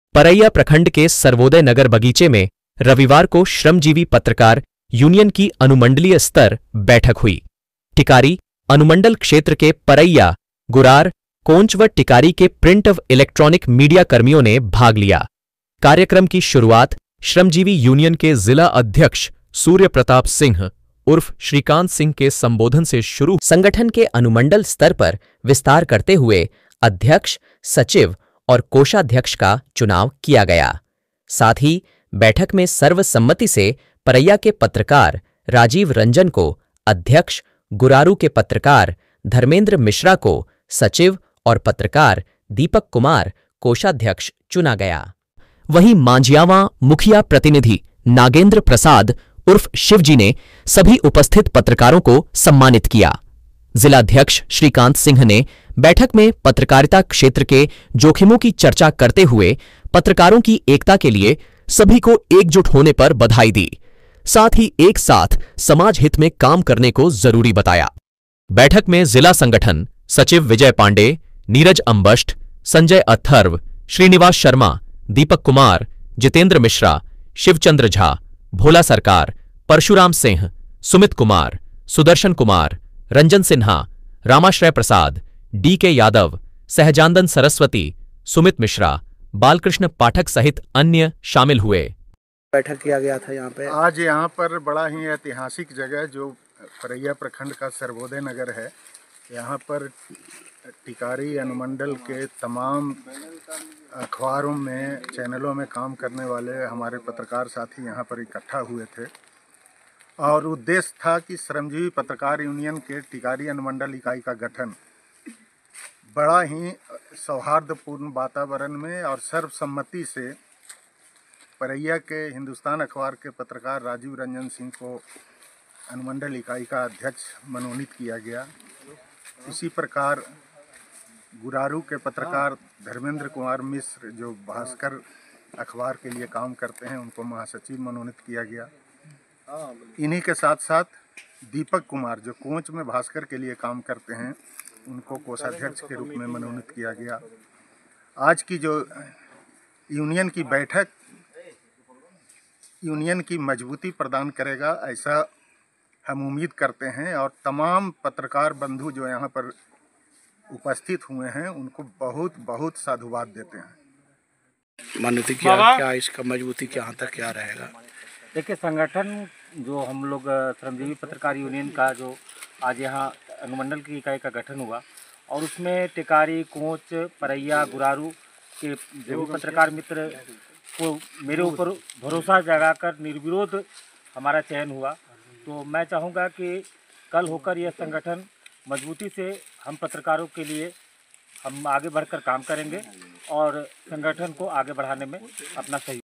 परैया प्रखंड के सर्वोदय नगर बगीचे में रविवार को श्रमजीवी पत्रकार यूनियन की अनुमंडलीय स्तर बैठक हुई। टिकारी अनुमंडल क्षेत्र के परैया, गुरार, कोंच व टिकारी के प्रिंट व इलेक्ट्रॉनिक मीडिया कर्मियों ने भाग लिया। कार्यक्रम की शुरुआत श्रमजीवी यूनियन के जिला अध्यक्ष सूर्य प्रताप सिंह उर्फ श्रीकांत सिंह के संबोधन से शुरू। संगठन के अनुमंडल स्तर पर विस्तार करते हुए अध्यक्ष, सचिव और कोषाध्यक्ष का चुनाव किया गया। साथ ही बैठक में सर्वसम्मति से परैया के पत्रकार राजीव रंजन को अध्यक्ष, गुरारू के पत्रकार धर्मेंद्र मिश्रा को सचिव और पत्रकार दीपक कुमार कोषाध्यक्ष चुना गया। वहीं मांझियावां मुखिया प्रतिनिधि नागेंद्र प्रसाद उर्फ शिवजी ने सभी उपस्थित पत्रकारों को सम्मानित किया। जिलाध्यक्ष श्रीकांत सिंह ने बैठक में पत्रकारिता क्षेत्र के जोखिमों की चर्चा करते हुए पत्रकारों की एकता के लिए सभी को एकजुट होने पर बधाई दी। साथ ही एक साथ समाज हित में काम करने को जरूरी बताया। बैठक में जिला संगठन सचिव विजय पांडे, नीरज अंबष्ट, संजय अथर्व, श्रीनिवास शर्मा, दीपक कुमार, जितेंद्र मिश्रा, शिवचंद्र झा, भोला सरकार, परशुराम सिंह, सुमित कुमार, सुदर्शन कुमार, रंजन सिन्हा, रामाश्रय प्रसाद, डी.के. यादव, सहजानंदन सरस्वती, सुमित मिश्रा, बालकृष्ण पाठक सहित अन्य शामिल हुए। बैठक किया गया था यहाँ पे। आज यहाँ पर बड़ा ही ऐतिहासिक जगह जो परैया प्रखंड का सर्वोदय नगर है, यहाँ पर टिकारी अनुमंडल के तमाम अखबारों में, चैनलों में काम करने वाले हमारे पत्रकार साथी यहाँ पर इकट्ठा हुए थे और उद्देश्य था कि श्रमजीवी पत्रकार यूनियन के टिकारी अनुमंडल इकाई का गठन बड़ा ही सौहार्दपूर्ण वातावरण में और सर्वसम्मति से परैया के हिंदुस्तान अखबार के पत्रकार राजीव रंजन सिंह को अनुमंडल इकाई का अध्यक्ष मनोनीत किया गया। इसी प्रकार गुरारू के पत्रकार धर्मेंद्र कुमार मिश्र जो भास्कर अखबार के लिए काम करते हैं, उनको महासचिव मनोनीत किया गया। इन्हीं के साथ साथ दीपक कुमार जो कोंच में भास्कर के लिए काम करते हैं, उनको कोषाध्यक्ष के रूप में मनोनीत किया गया। आज की जो यूनियन की बैठक यूनियन की मजबूती प्रदान करेगा, ऐसा हम उम्मीद करते हैं और तमाम पत्रकार बंधु जो यहाँ पर उपस्थित हुए हैं उनको बहुत बहुत साधुवाद देते हैं। मान्यता क्या इसका मजबूती कहाँ तक क्या रहेगा? देखिए, संगठन जो हम लोग श्रमजीवी पत्रकार यूनियन का जो आज यहाँ अनुमंडल की इकाई का गठन हुआ और उसमें टिकारी, कोंच, परैया, गुरारू के जो पत्रकार मित्र को मेरे ऊपर भरोसा जगाकर निर्विरोध हमारा चयन हुआ। तो मैं चाहूँगा कि कल होकर यह संगठन मजबूती से हम पत्रकारों के लिए हम आगे बढ़कर काम करेंगे और संगठन को आगे बढ़ाने में अपना सहयोग